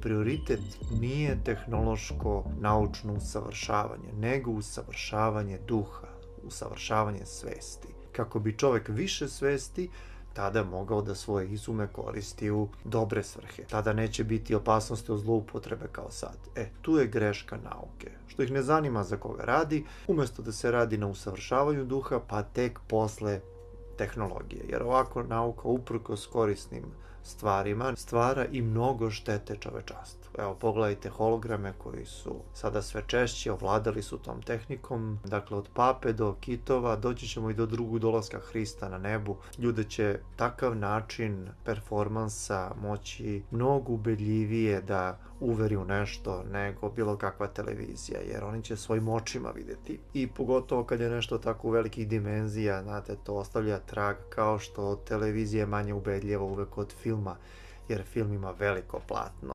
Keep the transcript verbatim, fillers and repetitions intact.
prioritet nije tehnološko naučno usavršavanje, nego usavršavanje duha, usavršavanje svesti. Kako bi čovek više svesti tada mogao da svoje izume koristi u dobre svrhe. Tada neće biti opasnosti od zloupotrebe kao sad. E, tu je greška nauke. Što ih ne zanima za koga radi, umesto da se radi na usavršavanju duha, pa tek posle tehnologije. Jer ovako nauka uprkos korisnim stvarima stvara i mnogo štete čovečanstvu. Evo, pogledajte holograme koji su sada sve češće, ovladali su tom tehnikom. Dakle, od pape do kitova, doći ćemo i do drugog dolaska Hrista na nebu. Ljude će takav način performansa moći mnogo ubedljivije da uveri u nešto nego bilo kakva televizija, jer oni će svojim očima videti. I pogotovo kad je nešto tako u velikih dimenzija, znate, to ostavlja trag, kao što televizija je manje ubedljiva uvek od filma, jer film ima veliko platno.